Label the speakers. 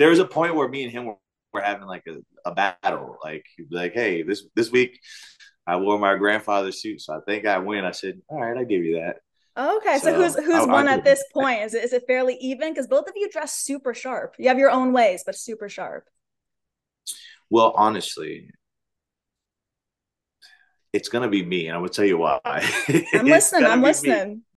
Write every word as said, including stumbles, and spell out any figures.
Speaker 1: there was a point where me and him were, were having like a, a battle. Like he'd be like, "Hey, this this week I wore my grandfather's suit, so I think I win." I said, "All right, I give you that."
Speaker 2: Okay, so who's
Speaker 1: So I,
Speaker 2: who's
Speaker 1: I'll
Speaker 2: won
Speaker 1: give
Speaker 2: at
Speaker 1: him
Speaker 2: this
Speaker 1: that.
Speaker 2: point? Is it is it fairly even? Because both of you dress super sharp. You have your own ways, but super sharp.
Speaker 1: Well, honestly, it's gonna be me, and I'm gonna tell you why.
Speaker 2: I'm
Speaker 1: It's
Speaker 2: listening.
Speaker 1: gonna
Speaker 2: I'm
Speaker 1: be me.
Speaker 2: listening.